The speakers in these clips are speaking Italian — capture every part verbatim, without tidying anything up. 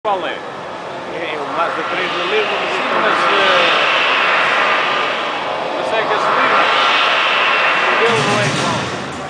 Qual é? É o Mazda três da Leva, Sim, mas, uh, mas é gasolina. O dele não é igual.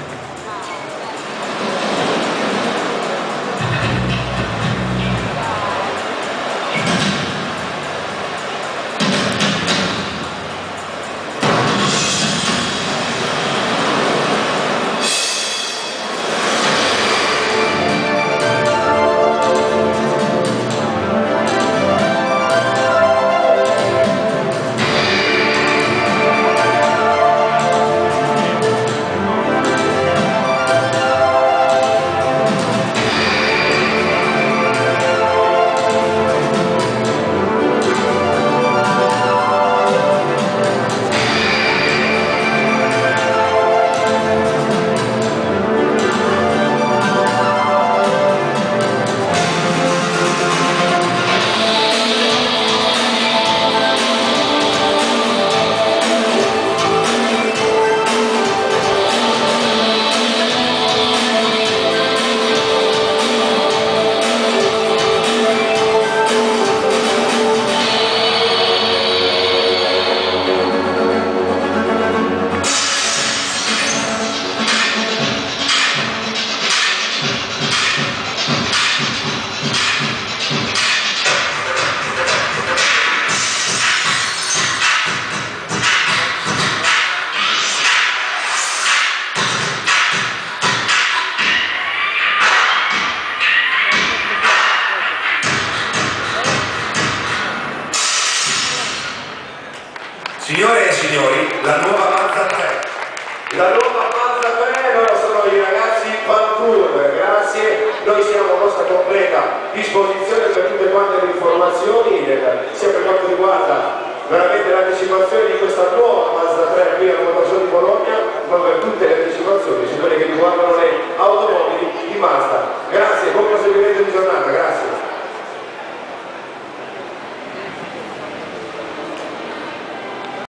Signore e signori, la nuova Mazda tre. La nuova Mazda tre, loro sono i ragazzi Pantour, grazie. Noi siamo a vostra completa disposizione per tutte quante le informazioni, sia per quanto riguarda veramente l'anticipazione di questa nuova Mazda tre qui alla Motorshow di Bologna, ma per tutte le anticipazioni, signori.